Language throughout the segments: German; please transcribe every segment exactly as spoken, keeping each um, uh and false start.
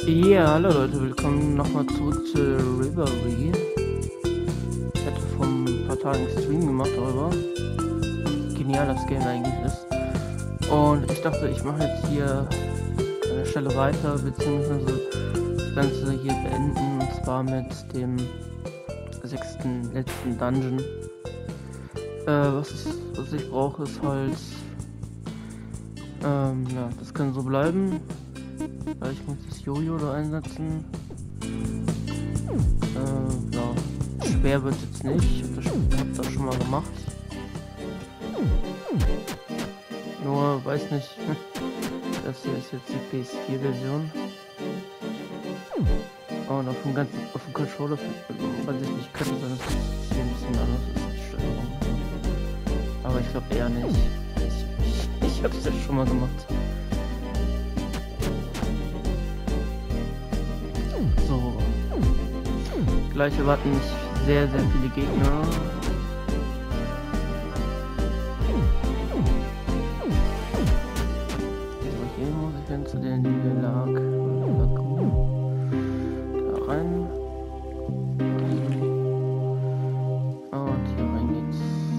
Ja, hallo Leute, willkommen nochmal zurück zu Rivalry. Ich hatte vor ein paar Tagen einen Stream gemacht darüber. Genial das Game eigentlich ist. Und ich dachte, ich mache jetzt hier an der Stelle weiter, beziehungsweise das Ganze hier beenden, und zwar mit dem sechsten, letzten Dungeon. Äh, was, ist, was ich brauche, ist halt... Ähm, ja, das kann so bleiben. Ich muss das Jojo da einsetzen. Äh, ja. Schwer wird jetzt nicht. Ich hab das, hab das schon mal gemacht. Nur, weiß nicht. Das hier ist jetzt die P S vier Version. Und auf dem ganzen, auf dem Controller, weiß ich nicht, könnte sein, dass es hier ein bisschen anders ist, die Steuerung. Aber ich glaube eher nicht. Ich, ich, ich hab's ja schon mal gemacht. So. Gleich erwarten mich sehr, sehr viele Gegner. So, hier muss ich dann zu den Lag Lagoon. Da rein. Und hier rein geht's.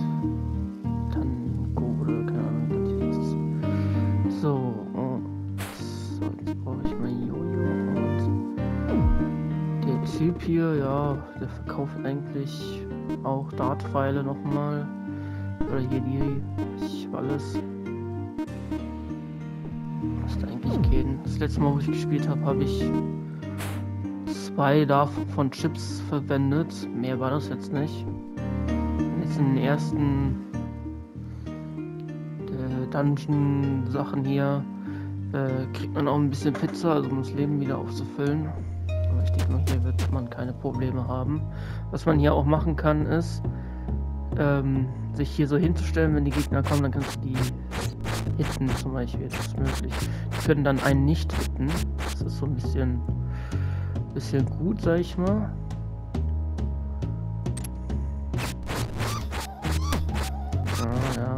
Tango oder keine Ahnung, wie das hieß. So, und so, jetzt brauche ich mein Jojo und der Typ hier, ja, der verkauft eigentlich auch Dartpfeile nochmal. Oder hier die, ich alles. Müsste eigentlich gehen. Das letzte Mal, wo ich gespielt habe, habe ich zwei davon von Chips verwendet. Mehr war das jetzt nicht. Und jetzt in den ersten äh, Dungeon-Sachen hier äh, kriegt man auch ein bisschen Pizza, also um das Leben wieder aufzufüllen. Aber ich denke mal, hier wird man keine Probleme haben. Was man hier auch machen kann, ist ähm, sich hier so hinzustellen, wenn die Gegner kommen, dann kannst du die hitten zum Beispiel, das ist möglich. Die können dann einen nicht hitten. Das ist so ein bisschen, bisschen gut, sag ich mal. Ah, ja.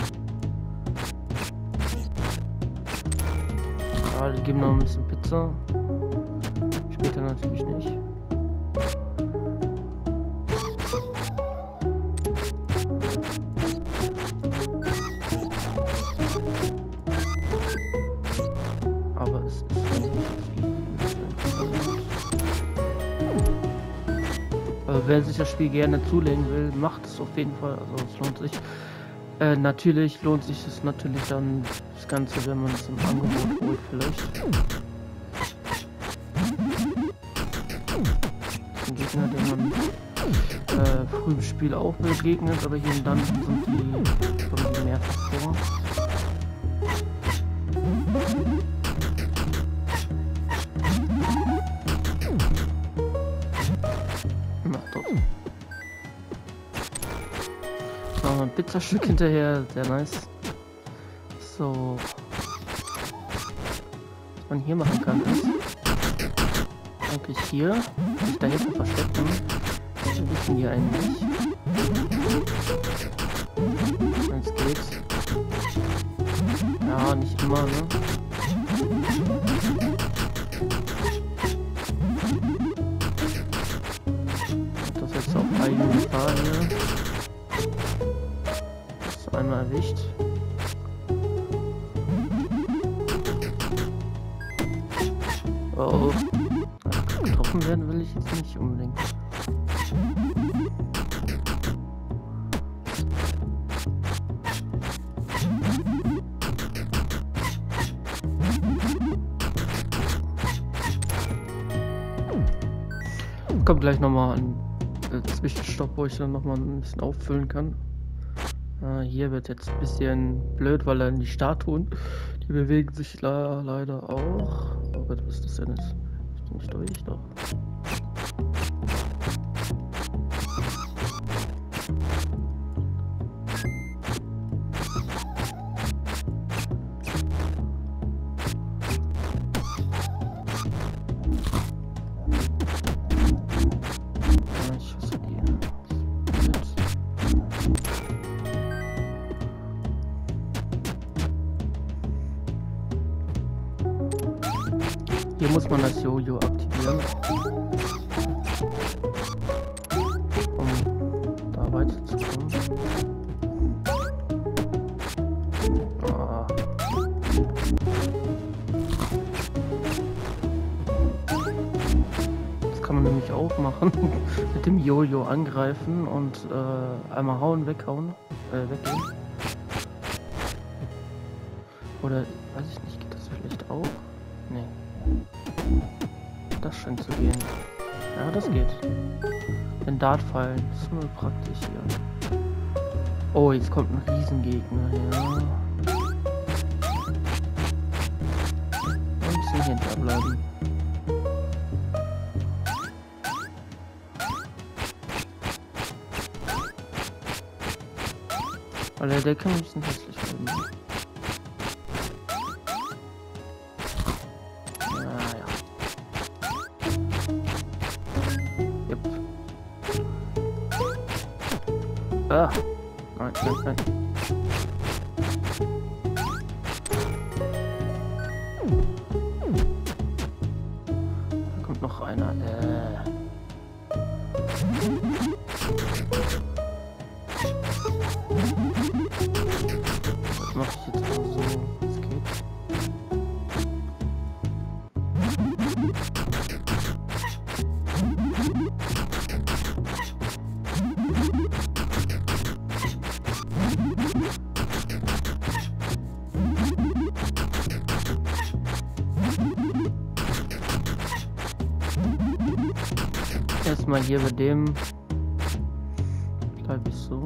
Ja, die geben noch ein bisschen Pizza. Später natürlich nicht. Aber es ist nicht also wer sich das Spiel gerne zulegen will, macht es auf jeden Fall. Also es lohnt sich. Äh, natürlich lohnt sich es natürlich dann das Ganze, wenn man es im Angebot holt vielleicht. Ein Gegner, den man äh, früh im Spiel auch begegnet, aber hier und dann sind die kommen die mehrfach vor. Na, dort. Noch ein Pizzastück hinterher, sehr nice. So. Was man hier machen kann ist eigentlich hier sich dahinter verstecken. Wir wissen hier eigentlich. Wenn es geht. Ja, nicht immer, ne? Das jetzt auf eigene Gefahr hier. Das einmal erwischt. Oh. Getroffen werden will ich jetzt nicht unbedingt. Kommt gleich nochmal ein äh, Zwischenstopp, wo ich dann nochmal ein bisschen auffüllen kann. Äh, hier wird jetzt ein bisschen blöd, weil dann die Statuen, die bewegen sich la leider auch. Oh Gott, was ist das denn jetzt? Ich bin nicht durch, doch. Hier Hier muss man das Jojo aktivieren, um da weiterzukommen. Ah. Das kann man nämlich auch machen. Mit dem Jojo angreifen und äh, einmal hauen, weghauen, äh, weggehen. Oder, weiß ich nicht, geht das vielleicht auch? Nee. Das scheint zu gehen. Ja, das geht. Den Dartpfeilen, das ist nur praktisch hier. Oh, jetzt kommt ein Riesengegner, ja. Ein bisschen hinterbleiben. Weil der, der kann ein bisschen hässlich werden. Ah, nein, nein, nein. Da kommt noch einer. Äh. Das mache ich jetzt mal so. Es geht. Erstmal hier bei dem bleibe ich so.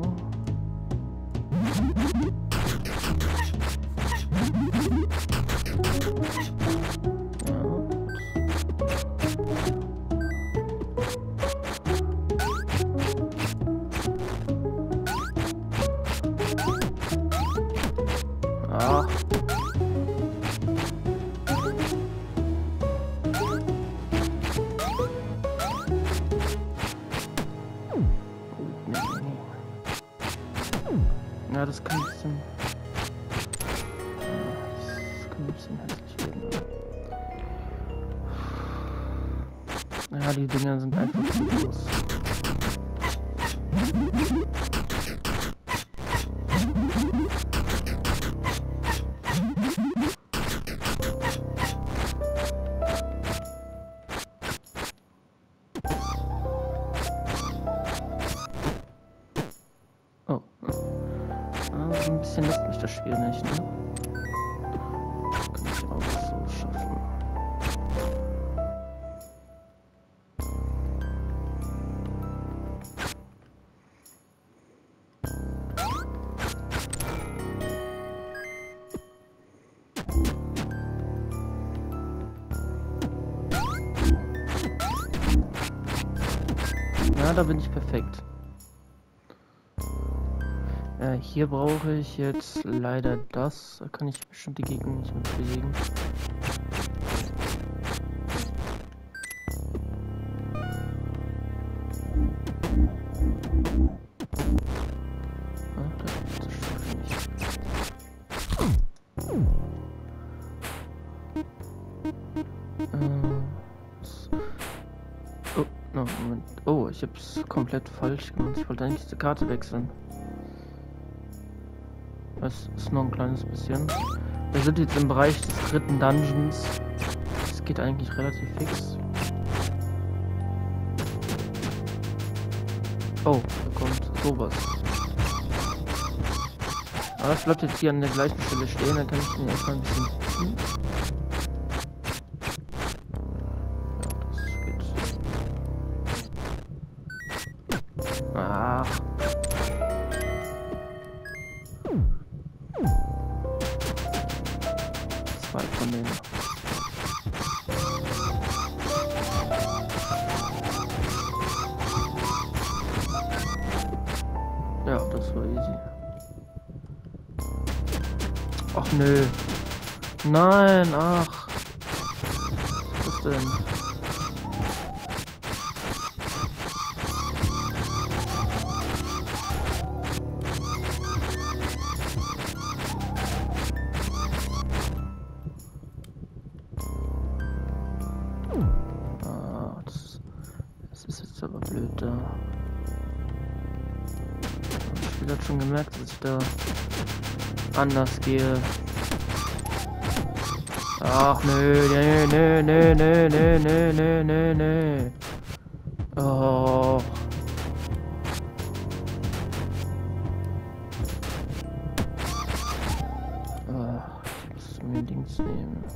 Ja. Ach. Ja, das kann ein bisschen... Das kann ein bisschen hässlich werden. Ja, die Dinger sind einfach zu groß. Oh. Also ein bisschen lässt mich das Spiel nicht, ne? Kann ich auch so schaffen. Ja, da bin ich perfekt. Äh, hier brauche ich jetzt leider das. Da kann ich bestimmt die Gegner nicht mehr bewegen. Ah, das schaffe ich nicht. Äh, oh, no, Moment. Oh, ich hab's komplett falsch gemacht. Ich wollte eigentlich die Karte wechseln. Das ist noch ein kleines bisschen. Wir sind jetzt im Bereich des dritten Dungeons. Das geht eigentlich relativ fix. Oh, da kommt sowas. Aber das bleibt jetzt hier an der gleichen Stelle stehen, dann kann ich den erstmal ein bisschen ziehen. Ja, das geht. Ach. Zwei von denen. Ja, das war easy. Ach nö. Nein, ach. Was ist denn? Ah, das, das ist jetzt aber blöd da. Das Spiel hat schon gemerkt, dass ich da anders gehe. Ach nö, nö, nö, nö, nö, nö, nö, nö, nö, nö. Oh. Ach, ich muss mir Dings nehmen.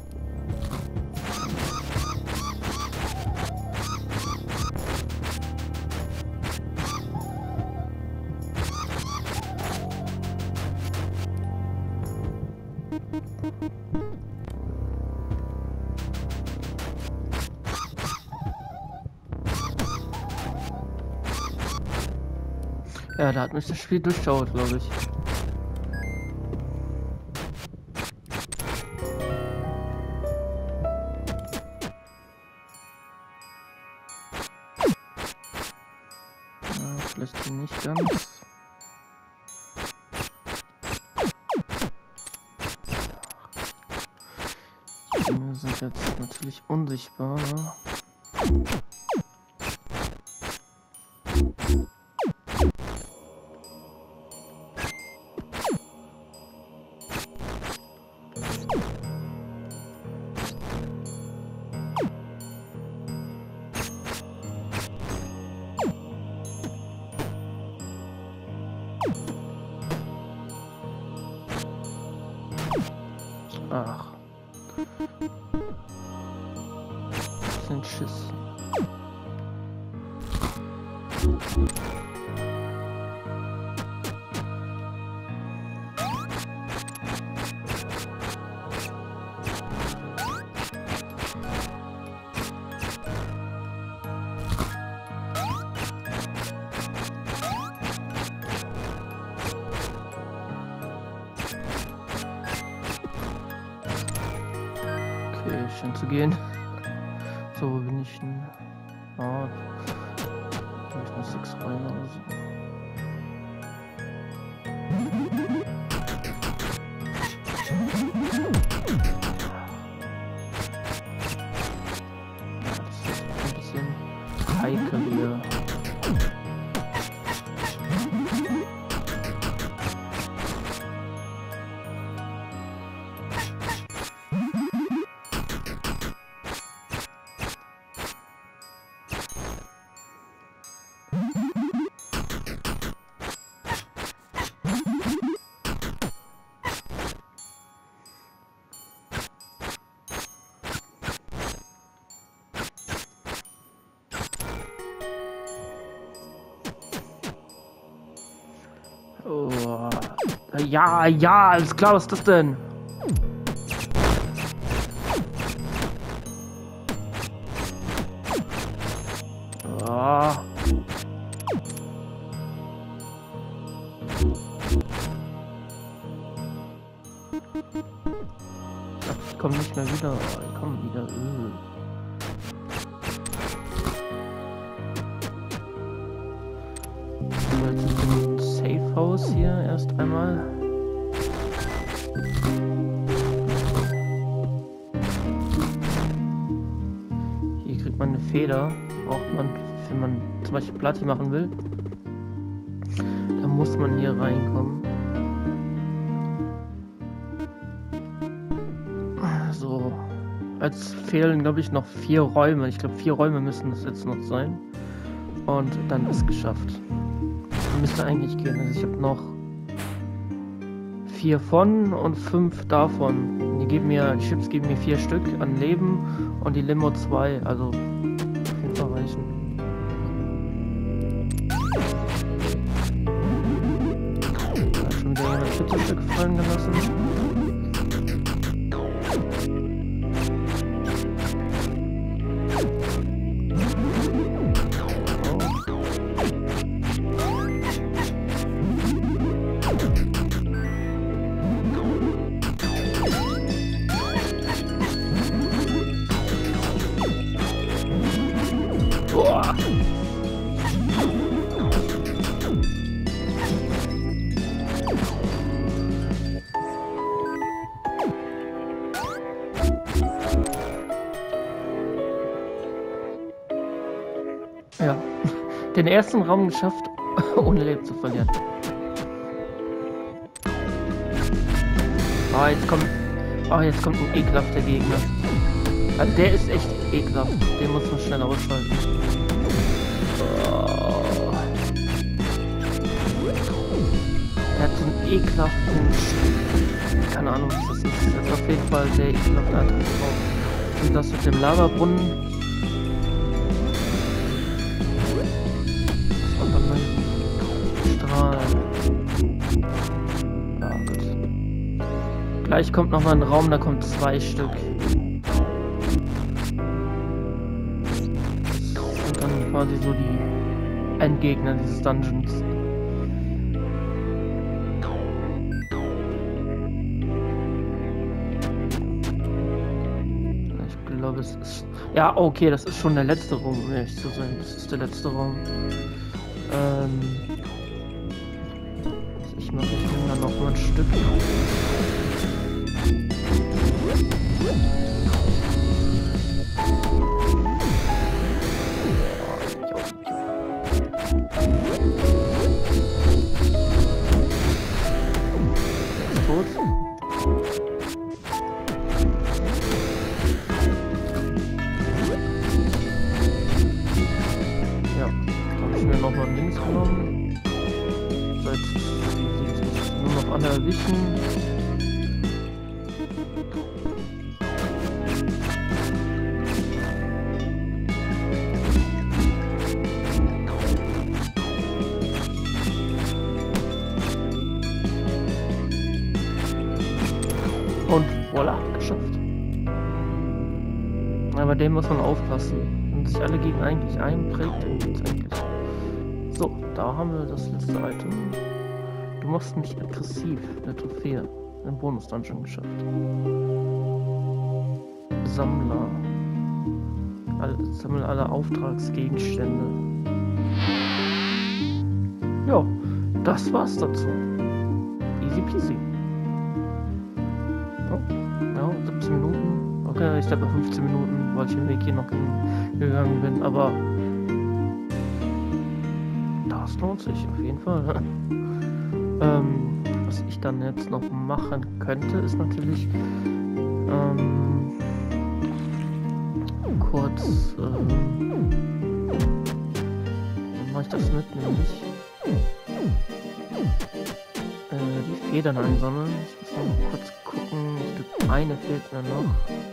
Ja, da hat mich das Spiel durchschaut, glaube ich. Ja, vielleicht nicht ganz. Die Dinge sind jetzt natürlich unsichtbar. Ne? Ach. Das sind Schiss. Schön zu gehen. So, wo bin ich denn? Ah, ich muss sechs rein oder so. Ja, das ist ein bisschen heikel hier. Oh. Ja, ja, alles klar, was ist das denn? Oh. Ich komme nicht mehr wieder. Ich komme wieder. Öh. Safe House hier erst einmal. Hier kriegt man eine Feder. Braucht man, wenn man zum Beispiel Platin machen will. Da muss man hier reinkommen. So. Jetzt fehlen, glaube ich, noch vier Räume. Ich glaube, vier Räume müssen das jetzt noch sein. Und dann ist es geschafft. Müsste eigentlich gehen. Also ich habe noch vier von und fünf davon. Die geben mir, die Chips geben mir vier Stück an Leben und die Limo zwei. Also auf jeden Fall reichen. Da hat schon wieder jemand Pizza-Stück fallen gelassen. Boah. Ja, den ersten Raum geschafft, ohne Leben zu verlieren. Ah, jetzt kommt, ah, jetzt kommt ein ekelhafter Gegner. Also der ist echt ekelhaft, den muss man schnell ausschalten. Oh. Er hat so einen ekelhaften, keine Ahnung was das ist, das ist auf jeden Fall sehr ekelhaft drauf. Und das mit dem Lavabrunnen. Und dann mein Strahl. Ah, gut. Gleich kommt noch mal ein Raum, da kommt zwei Stück. Und dann quasi so die Endgegner dieses Dungeons. Ich glaube, es ist... Ja, okay, das ist schon der letzte Raum, um ehrlich zu sein. Das ist der letzte Raum. Ähm... Also ich mache ich nehme dann noch mal ein Stück. Tot. Nochmal links genommen. So, jetzt nur noch alle erwischen. Und voila, geschafft. Aber dem muss man aufpassen. Wenn sich alle gegen eigentlich einprägt, dann geht's eigentlich. So, da haben wir das letzte Item. Du machst mich aggressiv, eine Trophäe. Ein Bonus-Dungeon geschafft. Sammler. Alle, sammle alle Auftragsgegenstände. Ja, das war's dazu. Easy peasy. Oh, ja, siebzehn Minuten. Okay, ich glaube bei fünfzehn Minuten, weil ich den Weg hier noch gegangen bin, aber das lohnt sich auf jeden Fall. ähm, was ich dann jetzt noch machen könnte, ist natürlich ähm, kurz ähm, mache ich das mit, nämlich äh, die Federn einsammeln. Ich muss noch kurz gucken, ich glaube eine fehlt mir noch.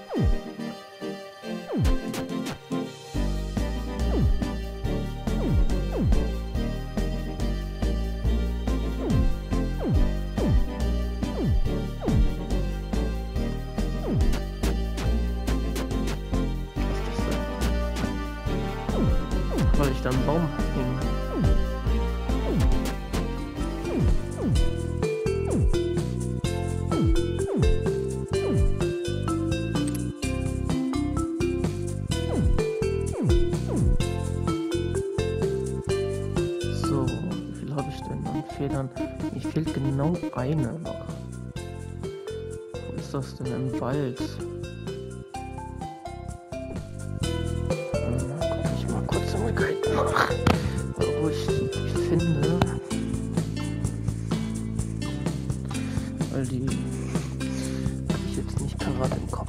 Weil ich da einen Baum hängen. So, wie viel habe ich denn an Federn? Mir fehlt genau eine noch. Wo ist das denn im Wald? Nach, wo ich die finde, weil die habe ich jetzt nicht parat im Kopf.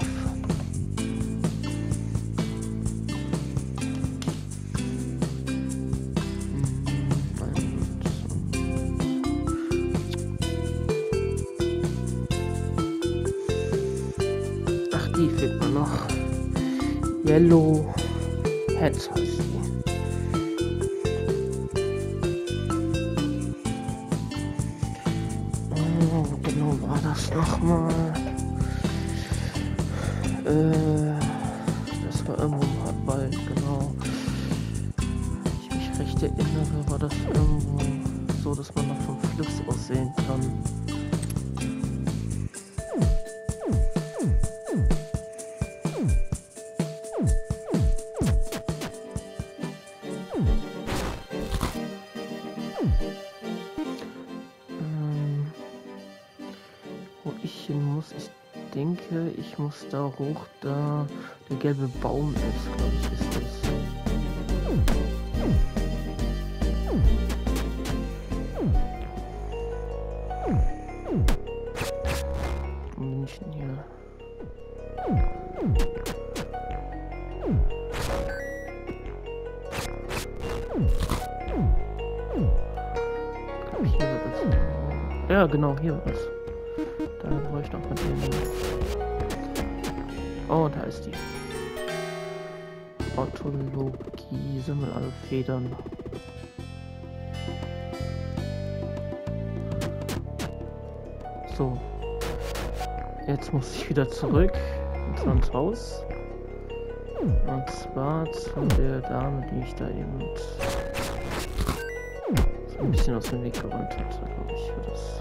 Ach, die fehlt mir noch. Yellow Hat heißt die. Nochmal. Äh, das war irgendwo im Hartwald, genau. Wenn ich mich recht erinnere, war das irgendwo so, dass man noch vom Fluss aus sehen kann. Ich muss, ich denke, ich muss da hoch, da der gelbe Baum ist, glaube ich, ist das. Ich glaube, hier wird es. Ja, genau, hier wird es. Da brauche ich noch mal den. Oh, da ist die. Autologie, sammel alle Federn. So. Jetzt muss ich wieder zurück ins Haus. Und zwar zu der Dame, die ich da eben so ein bisschen aus dem Weg geräumt hatte, glaube ich, für das.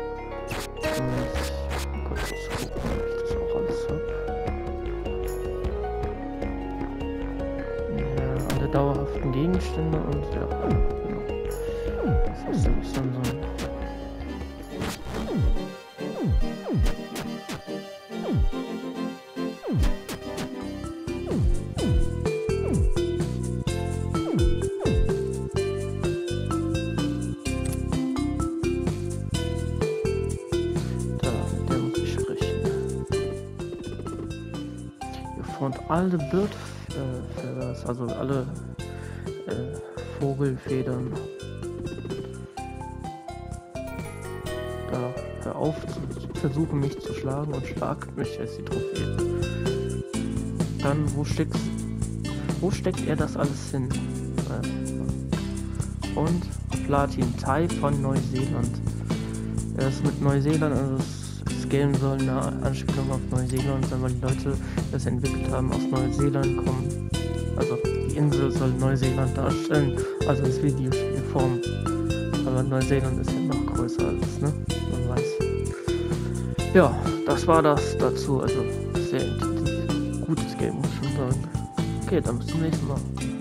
Und Gott, ich gucken, ob ich das auch alles habe. Ja, alle dauerhaften Gegenstände und ja, genau. Das ist nämlich dann so ein. Und alle Bird äh, Feathers, also alle äh, Vogelfedern. Da, hör auf, zu, versuche mich zu schlagen und schlag mich als die Trophäe. Dann, wo steckt, wo steckt er das alles hin? Äh, und Platin, Thai von Neuseeland. Er ist mit Neuseeland, also das Game soll eine Anspielung auf Neuseeland sein, weil die Leute, die das entwickelt haben, aus Neuseeland kommen. Also die Insel soll Neuseeland darstellen, also das Videospielform. Aber Neuseeland ist ja noch größer als das, ne? Man weiß. Ja, das war das dazu. Also sehr intensiv. Gutes Game, muss ich schon sagen. Okay, dann bis zum nächsten Mal.